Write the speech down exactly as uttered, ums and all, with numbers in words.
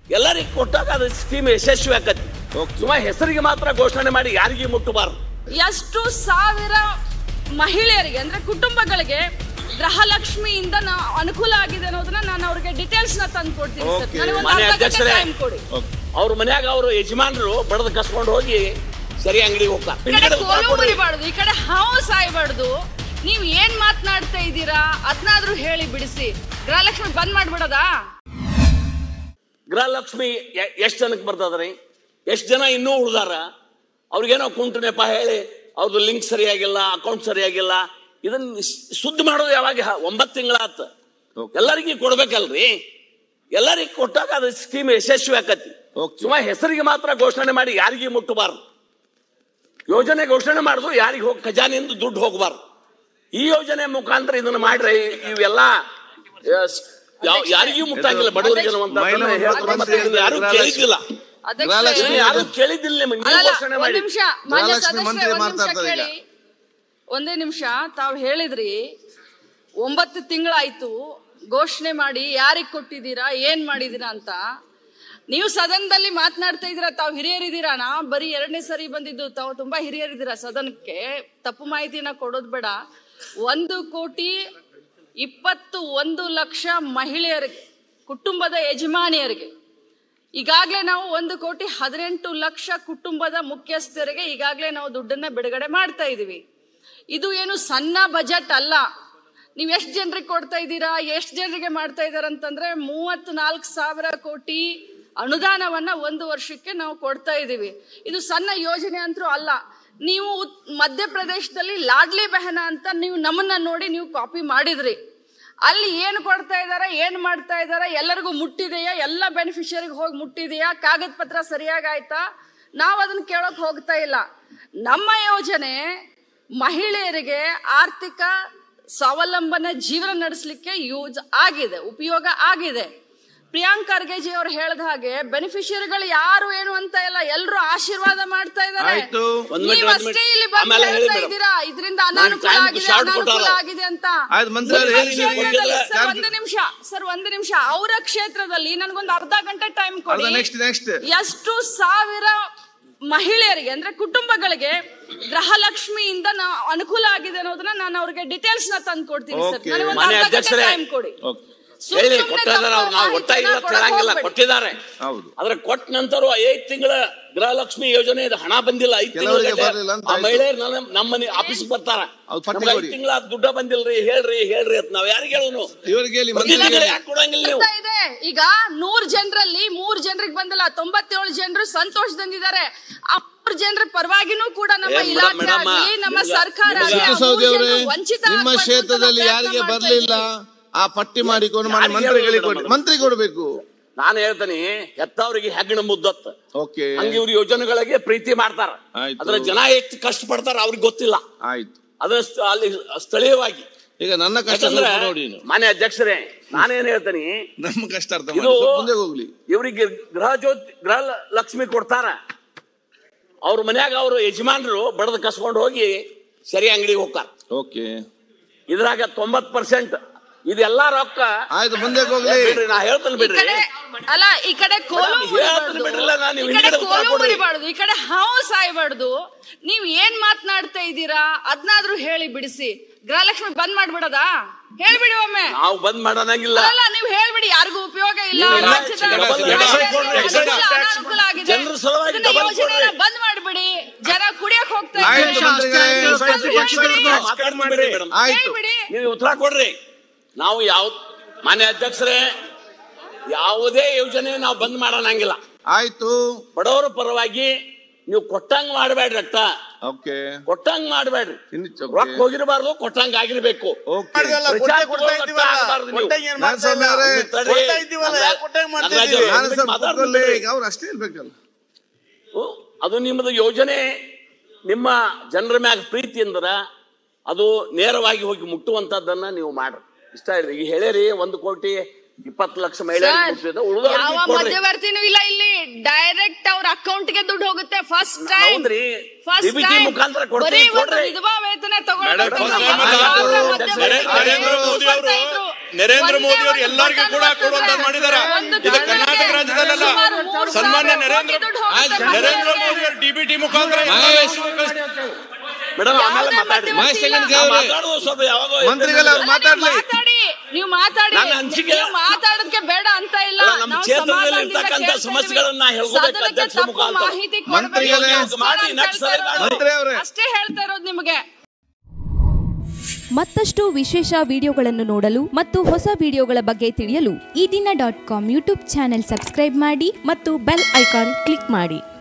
ಎಲ್ಲರಿಗೂ ಕೊಟ್ಟಾಗ ಅದು ಸ್ಕೀಮ್ ಯಶಸ್ವಿ ಆಕತಿ. ಸುಮ್ಮನೆ ಹೆಸರಿಗೆ ಮಾತ್ರ ಘೋಷಣೆ ಮಾಡಿ ಯಾರಿಗೆ ಮುಟ್ಟಬಾರದು. ಎಷ್ಟು ಸಾವಿರ ಮಹಿಳೆಯರಿಗೆ ಅಂದ್ರೆ ಕುಟುಂಬಗಳಿಗೆ ಗೃಹಲಕ್ಷ್ಮಿಯಿಂದ ಅನುಕೂಲ ಆಗಿದೆ ಅನ್ನೋದನ್ನ ನಾನು ಅವ್ರಿಗೆ ಡೀಟೇಲ್ಸ್ ನ ತಂದು ಕೊಡ್ತೀನಿ ಸರ್. ಮನೆ ಅಧ್ಯಕ್ಷರೇ, ಅವ್ರ ಮನ್ಯಾಗ ಅವರು ಯಜಮಾನರು ಬಡದ ಕಸ್ಕೊಂಡು ಹೋಗಿ ಸರಿ ಅಂಗಡಿಗೆ ಹೋಗ್ತಾರೆ. ಕೋಲು ಮುರಿಬಾರ್ದು, ಈ ಕಡೆ ಹಾವು ಸಾಯ್ಬಾರ್ದು. ನೀವ್ ಏನ್ ಮಾತನಾಡ್ತಾ ಇದ್ದೀರಾ ಅದನ್ನಾದ್ರೂ ಹೇಳಿ ಬಿಡಿಸಿ. ಗೃಹಲಕ್ಷ್ಮಿ ಬಂದ್ ಮಾಡ್ಬಿಡೋದಾ? ಗೃಹಲಕ್ಷ್ಮಿ ಎಷ್ಟ್ ಜನಕ್ಕೆ ಬರ್ತದ್ರಿ? ಎಷ್ಟ್ ಜನ ಇನ್ನೂ ಉಳ್ದಾರ? ಅವ್ರಿಗೇನೋ ಕುಂಟು ನೆಪ ಹೇಳಿ ಅವ್ರದ್ದು ಲಿಂಕ್ ಸರಿಯಾಗಿಲ್ಲ, ಅಕೌಂಟ್ ಸರಿಯಾಗಿಲ್ಲ, ಇದನ್ನ ಸುದ್ದಿ ಮಾಡೋದು ಯಾವಾಗ? ಒಂಬತ್ತು ತಿಂಗಳಾತ. ಎಲ್ಲರಿಗೂ ಕೊಡ್ಬೇಕಲ್ರಿ. ಎಲ್ಲರಿಗೂ ಕೊಟ್ಟಾಗ ಅದು ಸ್ಕೀಮ್ ಯಶಸ್ವಿ ಆಕತಿ. ಸುಮ್ಮನೆ ಹೆಸರಿಗೆ ಮಾತ್ರ ಘೋಷಣೆ ಮಾಡಿ ಯಾರಿಗೆ ಮುಟ್ಟಬಾರ್ದು. ಯೋಜನೆ ಘೋಷಣೆ ಮಾಡಿದ್ರು ಯಾರಿಗೆ ಹೋಗಿ ಖಜಾನೆಯಿಂದ ದುಡ್ಡು ಹೋಗಬಾರ್ದು. ಈ ಯೋಜನೆ ಮುಖಾಂತರ ಇದನ್ನ ಮಾಡ್ರೆ ಇವೆಲ್ಲ ಯಾರಿಗೂ ಮುಟ್ಟಂಗಿಲ್ಲ. ಬಡವರಿಗೆ ಯಾರು ಕೇಳಿದ್ದಿಲ್ಲ, ಯಾರು ಕೇಳಿದ್ದಿಲ್ಲ. ಒಂದೇ ನಿಮಿಷ. ತಾವ್ ಹೇಳಿದ್ರಿ ಒಂಬತ್ತು ತಿಂಗಳಾಯ್ತು ಘೋಷಣೆ ಮಾಡಿ, ಯಾರಿಗ್ ಕೊಟ್ಟಿದ್ದೀರಾ, ಏನ್ ಮಾಡಿದೀರಾ ಅಂತ. ನೀವು ಸದನದಲ್ಲಿ ಮಾತನಾಡ್ತಾ ಇದ್ದೀರಾ, ತಾವು ಹಿರಿಯರಿದ್ದೀರಾ. ನಾ ಬರೀ ಎರಡನೇ ಸರಿ ಬಂದಿದ್ದು, ತಾವು ತುಂಬಾ ಹಿರಿಯರಿದ್ದೀರಾ ಸದನಕ್ಕೆ. ತಪ್ಪು ಮಾಹಿತಿನ ಕೊಡೋದು ಬೇಡ. ಒಂದು ಕೋಟಿ ಇಪ್ಪತ್ತು ಒಂದು ಲಕ್ಷ ಮಹಿಳೆಯರಿಗೆ, ಕುಟುಂಬದ ಯಜಮಾನಿಯರಿಗೆ ಈಗಾಗಲೇ ನಾವು ಒಂದು ಕೋಟಿ ಹದಿನೆಂಟು ಲಕ್ಷ ಕುಟುಂಬದ ಮುಖ್ಯಸ್ಥರಿಗೆ ಈಗಾಗಲೇ ನಾವು ದುಡ್ಡನ್ನ ಬಿಡುಗಡೆ ಮಾಡ್ತಾ ಇದೀವಿ. ಇದು ಏನು ಸಣ್ಣ ಬಜೆಟ್ ಅಲ್ಲ. ನೀವ್ ಎಷ್ಟು ಜನರಿಗೆ ಕೊಡ್ತಾ ಇದ್ದೀರಾ, ಎಷ್ಟು ಜನರಿಗೆ ಮಾಡ್ತಾ ಇದಾರೆ ಅಂತಂದ್ರೆ ಮೂವತ್ ನಾಲ್ಕು ಸಾವಿರ ಕೋಟಿ ಅನುದಾನವನ್ನ ಒಂದು ವರ್ಷಕ್ಕೆ ನಾವು ಕೊಡ್ತಾ ಇದೀವಿ. ಇದು ಸಣ್ಣ ಯೋಜನೆ ಅಂತೂ ಅಲ್ಲ. ನೀವು ಮಧ್ಯಪ್ರದೇಶದಲ್ಲಿ ಲಾಡ್ಲಿ ಬೆಹನ ಅಂತ ನೀವು ನಮ್ಮನ್ನ ನೋಡಿ ನೀವು ಕಾಪಿ ಮಾಡಿದ್ರಿ. ಅಲ್ಲಿ ಏನು ಕೊಡ್ತಾ ಇದಾರೆ, ಏನ್ ಮಾಡ್ತಾ ಇದಾರೆ, ಎಲ್ಲರಿಗೂ ಮುಟ್ಟಿದೆಯಾ, ಎಲ್ಲ ಬೆನಿಫಿಷರಿಗೆ ಹೋಗಿ ಮುಟ್ಟಿದೆಯಾ, ಕಾಗದ ಪತ್ರ ಸರಿಯಾಗಿ ಆಯ್ತಾ, ನಾವು ಅದನ್ನ ಕೇಳೋಕ್ ಹೋಗ್ತಾ ಇಲ್ಲ. ನಮ್ಮ ಯೋಜನೆ ಮಹಿಳೆಯರಿಗೆ ಆರ್ಥಿಕ ಸ್ವಾವಲಂಬನೆ ಜೀವನ ನಡೆಸಲಿಕ್ಕೆ ಯೂಸ್ ಆಗಿದೆ, ಉಪಯೋಗ ಆಗಿದೆ. ಪ್ರಿಯಾಂಕ್ ಖರ್ಗೆಜಿ ಅವರು ಹೇಳಿದ ಹಾಗೆ ಬೆನಿಫಿಷಿಯರಿಗಳು ಯಾರು ಏನು ಅಂತ ಇಲ್ಲ, ಎಲ್ಲರೂ ಆಶೀರ್ವಾದ ಮಾಡ್ತಾ ಇದ್ದಾರೆ. ನೀವಷ್ಟೇ ಇಲ್ಲಿ ಬಂದು ಹೇಳ್ತಾ ಇದ್ದೀರಾ ಇದರಿಂದ ಅನಾನುಕೂಲ ಆಗಿದೆ, ಅನಾನುಕೂಲ ಆಗಿದೆ ಅಂತ. ಸರ್ ಒಂದು ನಿಮಿಷ ಸರ್ ಒಂದು ನಿಮಿಷ ಅವರ ಕ್ಷೇತ್ರದಲ್ಲಿ ನನಗೊಂದು ಅರ್ಧ ಗಂಟೆ ಟೈಮ್ ಕೊಡಿ. ಎಷ್ಟು ಸಾವಿರ ಮಹಿಳೆಯರಿಗೆ ಅಂದ್ರೆ ಕುಟುಂಬಗಳಿಗೆ ಗೃಹಲಕ್ಷ್ಮಿಯಿಂದ ಅನುಕೂಲ ಆಗಿದೆ ಅನ್ನೋದನ್ನ ನಾನು ಅವ್ರಿಗೆ ಡೀಟೇಲ್ಸ್ ನ ತಂದು ಕೊಡ್ತೀನಿ ಸರ್. ನನಗೊಂದು ಅರ್ಧ ಗಂಟೆ ಟೈಮ್ ಕೊಡಿ. ಹೇಳಿ ಕೊಟ್ಟಿದ್ದಾರೆ, ಅವ್ರು ನಾವು ಗೊತ್ತಾಗಿಲ್ಲ ಹೇಳಂಗಿಲ್ಲ, ಕೊಟ್ಟಿದ್ದಾರೆ. ಆದ್ರೆ ಕೊಟ್ಟ ನಂತರ ಐದ್ ತಿಂಗಳ ಗೃಹಲಕ್ಷ್ಮಿ ಯೋಜನೆ ಹಣ ಬಂದಿಲ್ಲ. ಐದ್ ತಿಂಗಳ ಮಹಿಳೆಯರು ನಮ್ಮ ಆಫೀಸ್ ಬರ್ತಾರ, ಐದ್ ತಿಂಗಳ ದುಡ್ಡ ಬಂದಿಲ್ರಿ, ಹೇಳ್ರಿ ಹೇಳ್ರಿ ಅಂತ ನಾವ್ ಯಾರಿಗೆ ಹೇಳೋನು? ಯಾಕೆ ಕೊಡಂಗಿಲ್ಲ ನೀವು? ಈಗ ನೂರ್ ಜನರಲ್ಲಿ ಮೂರ್ ಜನರಿಗೆ ಬಂದಿಲ್ಲ, ತೊಂಬತ್ತೇಳು ಜನರು ಸಂತೋಷದಿಂದಿದ್ದಾರೆ. ಆ ಮೂರ್ ಜನರ ಪರವಾಗಿನೂ ಕೂಡ ನಮ್ಮ ಇಲಾಖೆ ಆಗಲಿ ನಮ್ಮ ಸರ್ಕಾರ ವಂಚಿತ. ನಿಮ್ಮ ಕ್ಷೇತ್ರದಲ್ಲಿ ಯಾರಿಗೆ ಬರ್ಲಿಲ್ಲ ಆ ಪಟ್ಟಿ ಮಾಡಿಕೊಂಡು ಮಂತ್ರಿಗಳಿಗೆ ಕೊಡಿ, ಮಂತ್ರಿ ಕೊಡ್ಬೇಕು. ನಾನು ಹೇಳ್ತೇನೆ, ಹೆತ್ತವರಿಗೆ ಹೆಗ್ಗಣ ಮುದ್ದತ್ತ. ಹಂಗೆ ಇವ್ರ ಯೋಜನೆಗಳಿಗೆ ಪ್ರೀತಿ ಮಾಡ್ತಾರ. ಅದ್ರ ಜನ ಎಷ್ಟು ಕಷ್ಟ ಪಡ್ತಾರ ಅವ್ರಿಗೆ ಗೊತ್ತಿಲ್ಲ. ಆಯ್ತು, ಅದ್ರ ಅಲ್ಲಿ ಸ್ಥಳೀಯವಾಗಿ ಈಗ ನನ್ನ ಕಷ್ಟ ನೋಡಿ. ಮಾನ್ಯ ಅಧ್ಯಕ್ಷರೇ, ನಾನೇನ್ ಹೇಳ್ತೇನೆ, ನಮ್ಮ ಕಷ್ಟ ಅರ್ಥ ಹೋಗ್ಲಿ. ಇವ್ರಿಗೆ ಗೃಹ ಜ್ಯೋತಿ ಗೃಹ ಲಕ್ಷ್ಮಿ ಕೊಡ್ತಾರ. ಅವ್ರ ಮನ್ಯಾಗ ಅವ್ರ ಯಜಮಾನರು ಬಡದ ಕಸ್ಕೊಂಡು ಹೋಗಿ ಸರಿ ಅಂಗಡಿಗೆ ಹೋಗ್ತಾರ. ಓಕೆ, ಇದ್ರಾಗ ತೊಂಬತ್ ಪರ್ಸೆಂಟ್ ಇದೆಲ್ಲ ರೊಕ್ಕ. ಆಯ್ತು, ಮುಂದೆ ಹೋಗ್ಲಿ. ನಾ ಹೇಳ್ತೇನೆ ಬಿಡ್ರಿ. ಅಲ್ಲ, ಈ ಕಡೆ ಕೋಲು ಮುರಿಬಾರ್ದು, ಈ ಕಡೆ ಹಾವು ಸಾಯ್ಬಾರ್ದು. ನೀವ್ ಏನ್ ಮಾತನಾಡ್ತಾ ಇದ್ದೀರಾ ಅದನ್ನಾದ್ರೂ ಹೇಳಿ ಬಿಡಿಸಿ. ಗೃಹಲಕ್ಷ್ಮಿ ಬಂದ್ ಮಾಡ್ಬಿಡೋದಾ? ಹೇಳ್ಬಿಡಿ ಒಮ್ಮೆ. ನಾವು ಬಂದ್ ಮಾಡೋಣಾಗಿಲ್ಲ. ಅಲ್ಲ, ನೀವ್ ಹೇಳ್ಬಿಡಿ, ಯಾರಿಗೂ ಉಪಯೋಗ ಇಲ್ಲ, ಅನಾನುಕೂಲ ಆಗಿದೆ, ಯೋಜನೆ ಬಂದ್ ಮಾಡ್ಬಿಡಿ. ಜನ ಕುಡಿಯಕ್ ಹೋಗ್ತಾ ಹೇಳ್ಬಿಡಿ. ನೀವು ಉತ್ತರ ಕೊಡ್ರಿ. ನಾವು ಯಾವ ಮಾನ್ಯ ಅಧ್ಯಕ್ಷರೇ, ಯಾವುದೇ ಯೋಜನೆ ನಾವು ಬಂದ್ ಮಾಡೋಣಂಗಿಲ್ಲ. ಆಯ್ತು, ಬಡವರ ಪರವಾಗಿ ನೀವು ಕೊಟ್ಟಂಗ್ ಮಾಡಬೇಡ್ರಿ. ಅಷ್ಟ ಕೊಟ್ಟಂಗ್ ಮಾಡಬೇಡ್ರಿ. ರೊಕ್ಕ ಹೋಗಿರಬಾರ್ದು, ಕೊಟ್ಟಂಗ್ ಆಗಿರ್ಬೇಕು. ಅದು ನಿಮ್ಮದು ಯೋಜನೆ, ನಿಮ್ಮ ಜನರ ಮ್ಯಾಗ ಪ್ರೀತಿ ಅಂದ್ರ ಅದು ನೇರವಾಗಿ ಹೋಗಿ ಮುಟ್ಟುವಂತದ್ದನ್ನ ನೀವು ಮಾಡ್ರಿ. ಇಷ್ಟ ಹೇಳಿ. ಈಗ ಹೇಳಿರಿ ಒಂದು ಕೋಟಿ ಇಪ್ಪತ್ತು ಲಕ್ಷ ಮಹಿಳೆಯರಿಗೆ ಯಾವ ಮಧ್ಯವರ್ತಿನೂ ಇಲ್ಲ ಇಲ್ಲಿ. ಡೈರೆಕ್ಟ್ ಅವ್ರ ಅಕೌಂಟ್ ಗೆ ದುಡ್ಡು ಹೋಗುತ್ತೆ. ಫಸ್ಟ್ ಟೈಮ್ ಫಸ್ಟ್ ಟೈಮ್ ಮುಖಾಂತರ ಬರೀ ವಿಧವಾ ವೇತನ ತಗೊಳ್ಳೋದು. ನರೇಂದ್ರ ಮೋದಿ ಅವರು ಎಲ್ಲರಿಗೂ ಕೂಡ ಕೊಡುವಂತ ಮಾಡಿದಾರೆ. ಇದು ಕರ್ನಾಟಕ ರಾಜ್ಯದಲ್ಲ. ಕೋಟಿ ದುಡ್ಡು ಹೋಗುತ್ತೆ ನರೇಂದ್ರ ಮಹಿಳೆಯರಿಗೆ. ಮೋದಿ ಅವರು ಡಿಬಿಟಿ ಮುಖಾಂತರ ಮೇಡಮ್ ಆಮೇಲೆ ಯಾವುದೇ ಮಾತಾಡಿ ಮಹೇಶ್ ಮಧ್ಯವರ್ತಿ ಇಲ್ಲ. ತೆಂಗನಕಾಯಿ ಅವರೇ, ಮಾತಾಡುವ ಸ್ವಲ್ಪ ಯಾವಾಗ ಮಂತ್ರಿಗಳು ಅವ್ರು ಅಲ್ಲ, ನೀವು ಮಾತಾಡ್ಲಿ. ಮಾತಾಡಿ ನೀವು ಮಾತಾಡಿ ನನ್ನ ಅನಿಸಿಕೆ- ನೀವು ಮಾತಾಡೋದಕ್ಕೆ ಬೇಡ ಅಂತ ಇಲ್ಲ. ಅಲ್ಲ, ನಮ್ಮ ನಾವು ಕ್ಷೇತ್ರದಲ್ಲಿ ಸಮಾಧಾನದಿಂದ ಇರ್ತಕ್ಕಂಥ ಕೇಳ್ತಾ ಸಮಸ್ಯೆಗಳನ್ನ ಇದೀವಿ. ಹೇಳ್ಕೊಬೇಕು ಸದನಕ್ಕೆ ಅಧ್ಯಕ್ಷರ ತಪ್ಪು ಮುಖಾಂತರ. ಮಾಹಿತಿ ಮಂತ್ರಿಗಳೇ, ಕೊಡಬೇಡಿ ಮಾಡಿ, ಅಂತ next ಸಲ ಹೇಳ್ತಾ ಇರೋದು. ಮಂತ್ರಿ ಅವರೇ. ಅಷ್ಟೇ ಹೇಳ್ತಾ ಇರೋದು ನಿಮಗೆ. ಮತ್ತಷ್ಟು ವಿಶೇಷ ವಿಡಿಯೋಗಳನ್ನು ನೋಡಲು ಮತ್ತು ಹೊಸ ವಿಡಿಯೋಗಳ ಬಗ್ಗೆ ತಿಳಿಯಲು Ee Dina dot com YouTube channel subscribe ಮಾಡಿ ಮತ್ತು ಬೆಲ್ ಐಕಾನ್ ಕ್ಲಿಕ್ ಮಾಡಿ.